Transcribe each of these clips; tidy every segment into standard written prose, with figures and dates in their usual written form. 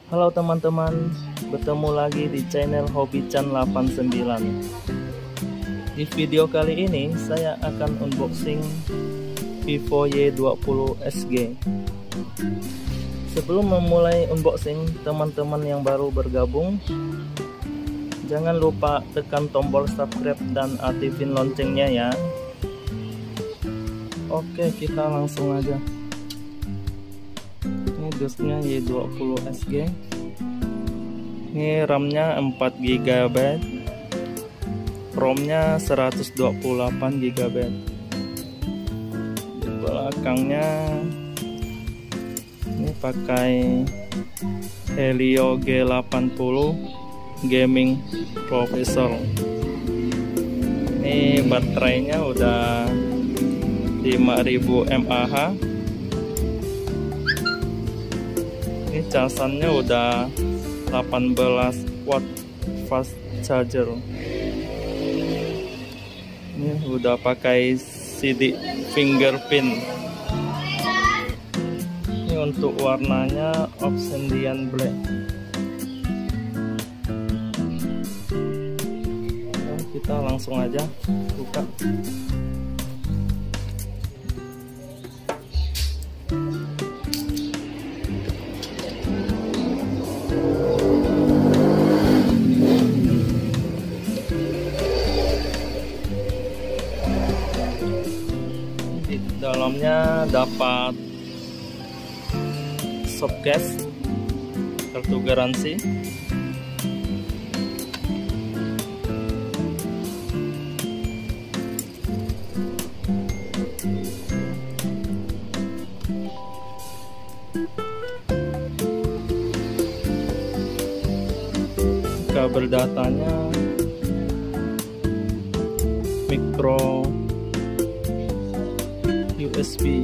Halo teman-teman, bertemu lagi di channel Hobi-chan 89. Di video kali ini saya akan unboxing Vivo Y20 SG. Sebelum memulai unboxing, teman-teman yang baru bergabung, jangan lupa tekan tombol subscribe dan aktifin loncengnya ya. Oke, kita langsung aja. Ini dusnya Y20 SG. Ini RAM-nya 4 GB, ROM-nya 128 GB. Di belakangnya ini pakai Helio G80 Gaming Professor. Ini baterainya udah 5000 mAh. Ini casannya udah 18 watt fast charger. Ini udah pakai CD fingerprint. Ini untuk warnanya Obsidian Black. Nah, kita langsung aja buka. Dalamnya dapat softcase, kartu garansi, kabel datanya micro USB.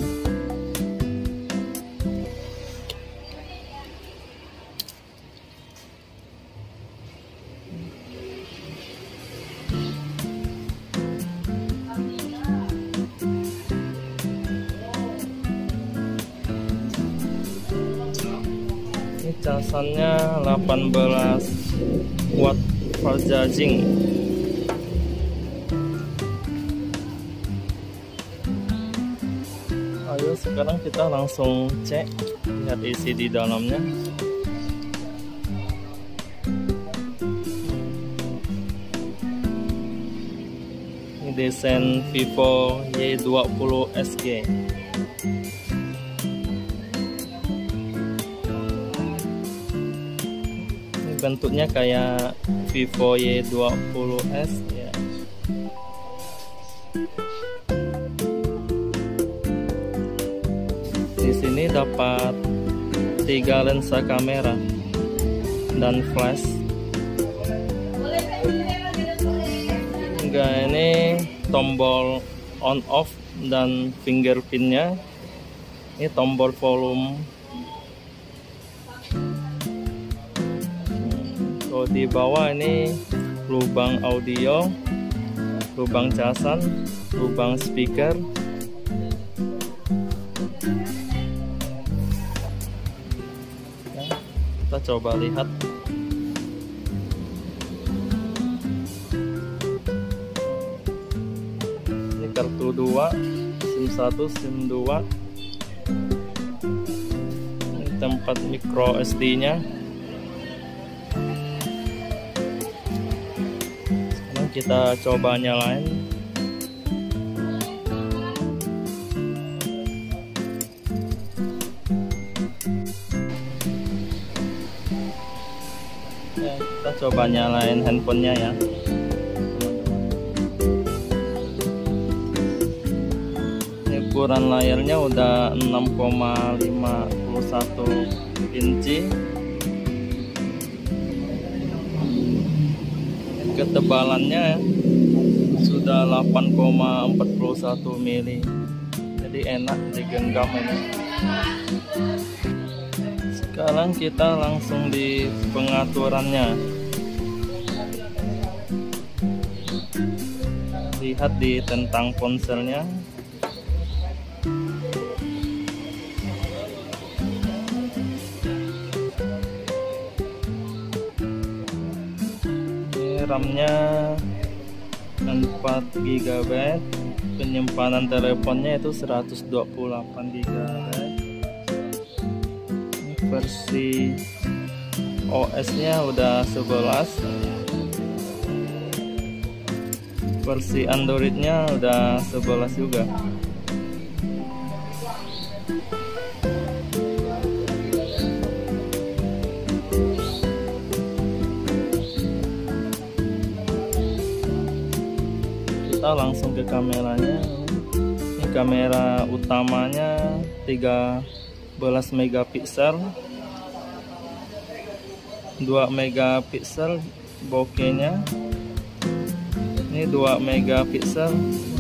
Ini casannya 18 watt fast charging. Ayo sekarang kita langsung cek, lihat isi di dalamnya. Ini desain Vivo Y20 SG. Ini bentuknya kayak Vivo Y20s ya. Di sini dapat 3 lensa kamera dan flash. Enggak, ini tombol on off dan fingerprintnya. Ini tombol volume. Kalau di bawah ini lubang audio, lubang casan, lubang speaker. Kita coba lihat. Ini kartu 2, SIM 1, SIM 2. Ini tempat micro SD nya. Sekarang kita coba nyalain. Ya, kita coba nyalain handphonenya ya, teman-teman. Ini ukuran layarnya udah 6,51 inci. Ketebalannya sudah 8,41 mili. Jadi enak digenggam ini. Sekarang kita langsung di pengaturannya. Lihat di tentang ponselnya. RAM-nya 4 GB, penyimpanan teleponnya itu 128 GB. Versi OS-nya udah 11, versi Android-nya udah 11 juga. Kita langsung ke kameranya. Ini kamera utamanya 13 megapiksel, 2 megapiksel bokehnya. Ini 2 megapiksel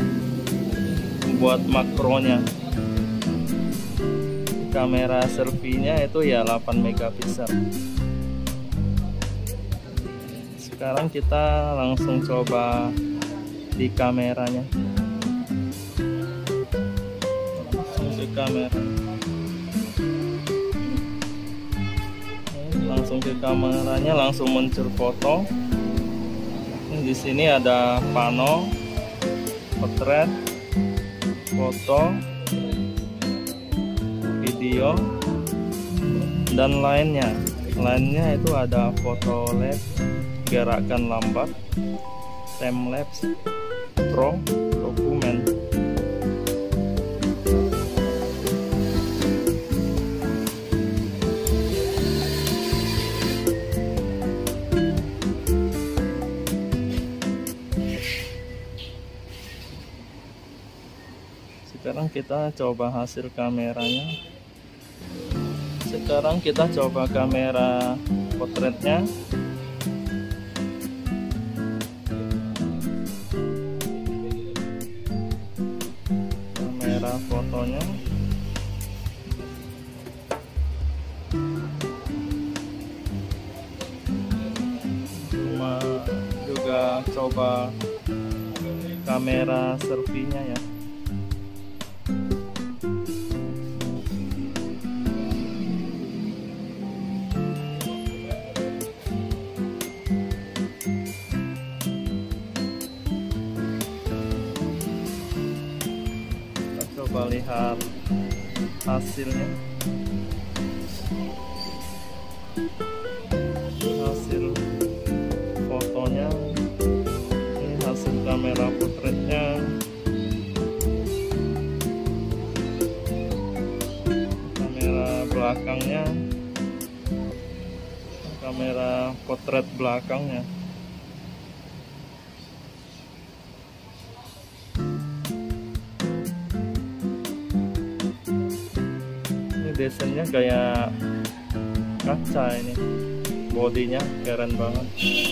buat makronya. Kamera selfie-nya itu ya 8 megapiksel. Sekarang kita langsung coba di kameranya. Langsung ke kamera. Langsung ke kameranya, langsung muncul foto. Di sini ada pano, potret, foto, video, dan lainnya. Lainnya itu ada foto lab, gerakan lambat, time lapse, pro, dokumen. Sekarang kita coba hasil kameranya. Sekarang kita coba kamera potretnya. Kamera fotonya. Cuma juga coba kamera selfie-nya ya. Coba lihat hasilnya. Hasil fotonya. Ini hasil kamera potretnya. Kamera belakangnya. Kamera potret belakangnya. Desainnya kayak kaca, ini bodinya keren banget.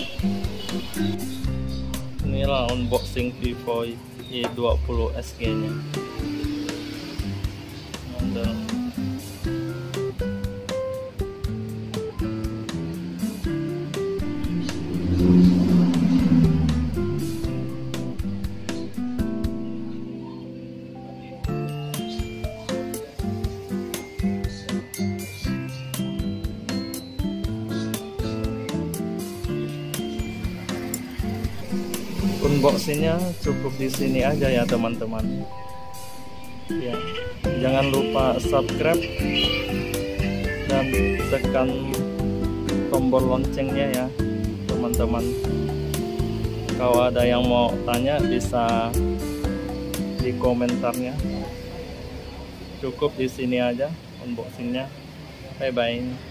Inilah unboxing Vivo Y20 SG nya. Mantap. Unboxingnya cukup di sini aja ya teman-teman. Ya, jangan lupa subscribe dan tekan tombol loncengnya ya teman-teman. Kalau ada yang mau tanya bisa di komentarnya. Cukup di sini aja unboxingnya. Bye bye.